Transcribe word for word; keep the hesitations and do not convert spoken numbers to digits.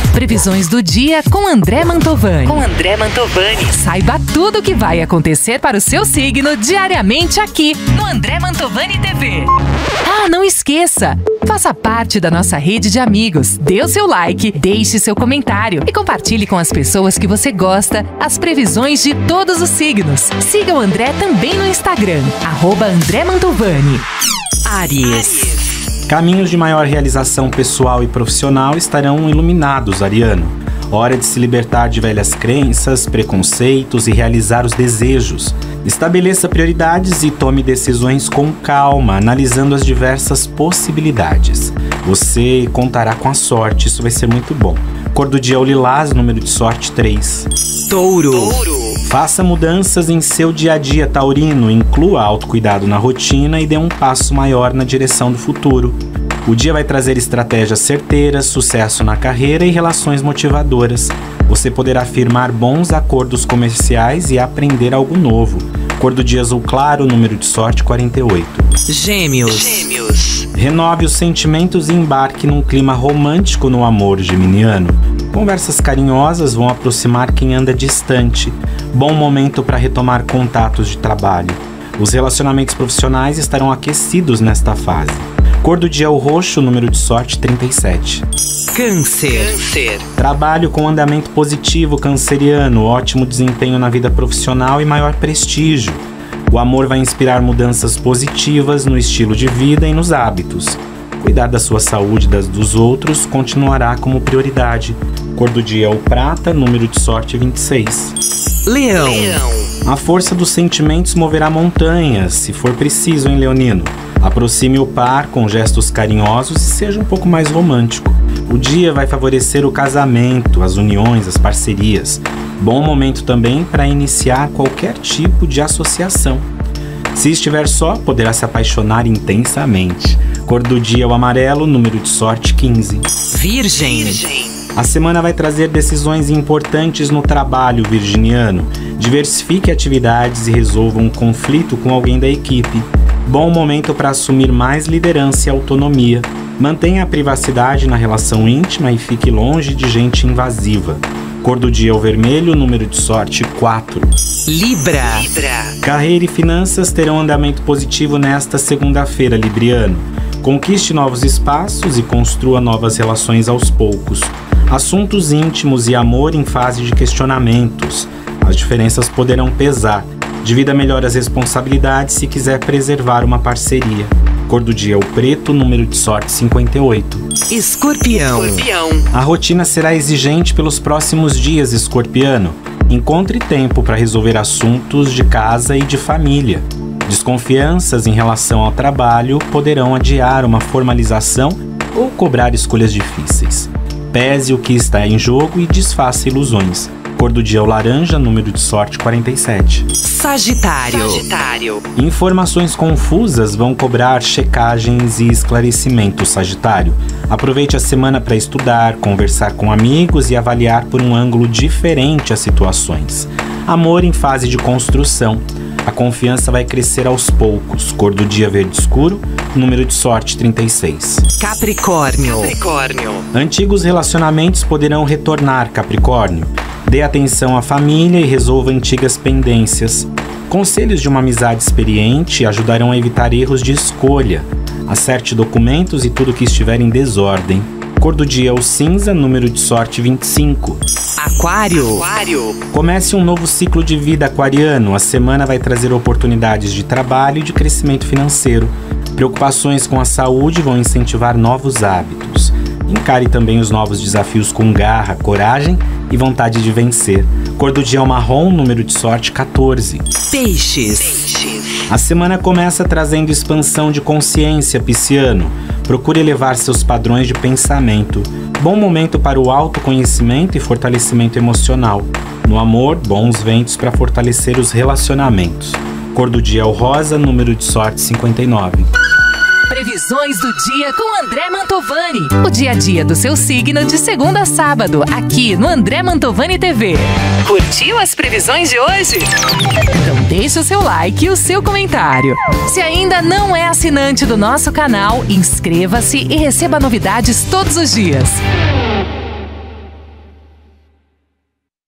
Previsões do dia com André Mantovani. Com André Mantovani. Saiba tudo o que vai acontecer para o seu signo diariamente aqui no André Mantovani T V. Ah, não esqueça! Faça parte da nossa rede de amigos. Dê o seu like, deixe seu comentário e compartilhe com as pessoas que você gosta as previsões de todos os signos. Siga o André também no Instagram, arroba André Mantovani. Áries. Caminhos de maior realização pessoal e profissional estarão iluminados, ariano. Hora de se libertar de velhas crenças, preconceitos e realizar os desejos. Estabeleça prioridades e tome decisões com calma, analisando as diversas possibilidades. Você contará com a sorte, isso vai ser muito bom. Cor do dia é o lilás, número de sorte três. Touro. Touro. Faça mudanças em seu dia a dia, taurino. Inclua autocuidado na rotina e dê um passo maior na direção do futuro. O dia vai trazer estratégias certeiras, sucesso na carreira e relações motivadoras. Você poderá firmar bons acordos comerciais e aprender algo novo. Cor do dia azul claro, número de sorte quarenta e oito. Gêmeos. Gêmeos. Renove os sentimentos e embarque num clima romântico no amor geminiano. Conversas carinhosas vão aproximar quem anda distante. Bom momento para retomar contatos de trabalho. Os relacionamentos profissionais estarão aquecidos nesta fase. Cor do dia é o roxo, número de sorte trinta e sete. Câncer. Câncer. Trabalho com andamento positivo, canceriano, ótimo desempenho na vida profissional e maior prestígio. O amor vai inspirar mudanças positivas no estilo de vida e nos hábitos. Cuidar da sua saúde e das dos outros continuará como prioridade. Cor do dia é o prata, número de sorte vinte e seis. Leão. Leão. A força dos sentimentos moverá montanhas, se for preciso, hein, leonino? Aproxime o par com gestos carinhosos e seja um pouco mais romântico. O dia vai favorecer o casamento, as uniões, as parcerias. Bom momento também para iniciar qualquer tipo de associação. Se estiver só, poderá se apaixonar intensamente. Cor do dia é o amarelo, número de sorte quinze. Virgem. Virgem. A semana vai trazer decisões importantes no trabalho virginiano. Diversifique atividades e resolva um conflito com alguém da equipe. Bom momento para assumir mais liderança e autonomia. Mantenha a privacidade na relação íntima e fique longe de gente invasiva. Cor do dia é o vermelho, número de sorte quatro. Libra. Libra. Carreira e finanças terão andamento positivo nesta segunda-feira, libriano. Conquiste novos espaços e construa novas relações aos poucos. Assuntos íntimos e amor em fase de questionamentos. As diferenças poderão pesar. Divida melhor as responsabilidades se quiser preservar uma parceria. Cor do dia é o preto, número de sorte cinquenta e oito. Escorpião. Escorpião. A rotina será exigente pelos próximos dias, escorpiano. Encontre tempo para resolver assuntos de casa e de família. Desconfianças em relação ao trabalho poderão adiar uma formalização ou cobrar escolhas difíceis. Pese o que está em jogo e desfaça ilusões. Cor do dia é o laranja, número de sorte quarenta e sete. Sagitário. Sagitário. Informações confusas vão cobrar checagens e esclarecimentos, Sagitário. Aproveite a semana para estudar, conversar com amigos e avaliar por um ângulo diferente as situações. Amor em fase de construção. A confiança vai crescer aos poucos. Cor do dia verde escuro, número de sorte trinta e seis. Capricórnio. Capricórnio. Antigos relacionamentos poderão retornar, Capricórnio. Dê atenção à família e resolva antigas pendências. Conselhos de uma amizade experiente ajudarão a evitar erros de escolha. Acerte documentos e tudo que estiver em desordem. Cor do dia é o cinza, número de sorte vinte e cinco. Aquário. Aquário. Comece um novo ciclo de vida, aquariano. A semana vai trazer oportunidades de trabalho e de crescimento financeiro. Preocupações com a saúde vão incentivar novos hábitos. Encare também os novos desafios com garra, coragem e vontade de vencer. Cor do dia é o marrom, número de sorte quatorze. Peixes. Peixes. A semana começa trazendo expansão de consciência, pisciano. Procure elevar seus padrões de pensamento. Bom momento para o autoconhecimento e fortalecimento emocional. No amor, bons ventos para fortalecer os relacionamentos. Cor do dia é o rosa, número de sorte cinquenta e nove. Previsões do dia com André Mantovani. O dia a dia do seu signo de segunda a sábado, aqui no André Mantovani T V. Curtiu as previsões de hoje? Então deixe o seu like e o seu comentário. Se ainda não é assinante do nosso canal, inscreva-se e receba novidades todos os dias.